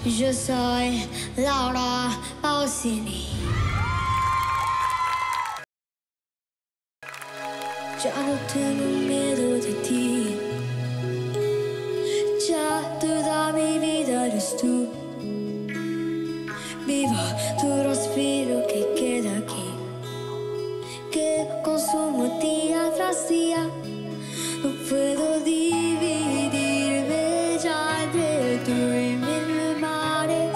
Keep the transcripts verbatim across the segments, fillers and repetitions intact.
Yo soy Laura Pausini. Ya no tengo miedo de ti. Ya toda mi vida eres tú. Vivo tu respiro que queda aquí, que consumo día tras día. No puedo dividirme ya entre tú y mil mares.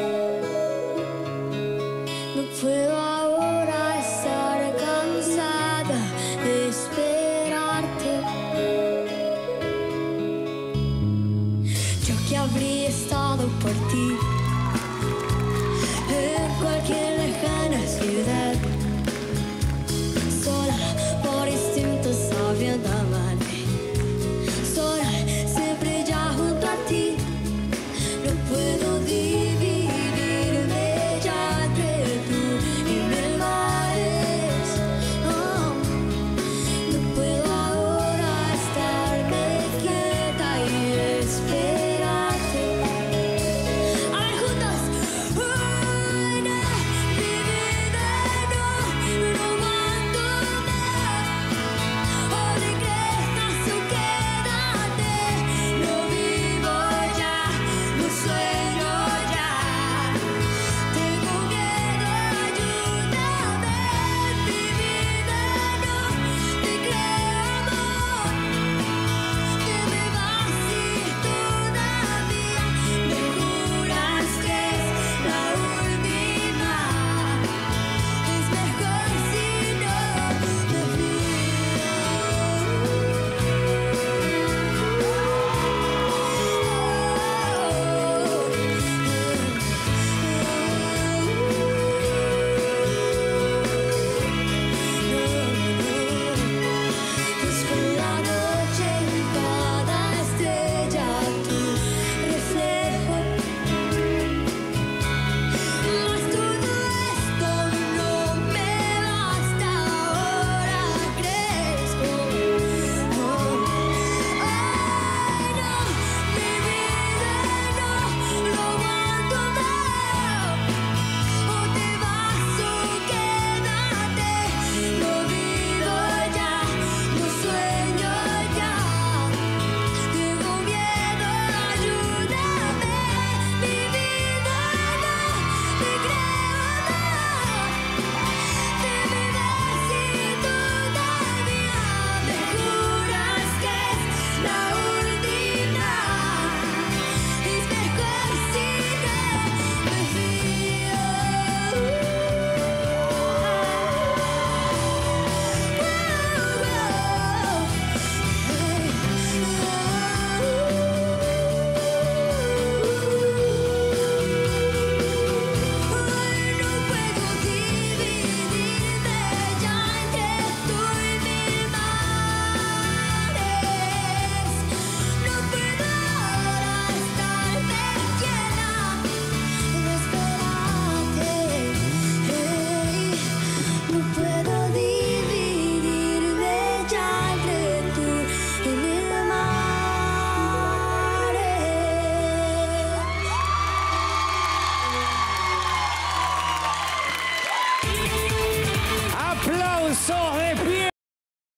No puedo ahora estar cansada de esperarte. Yo que abrí esta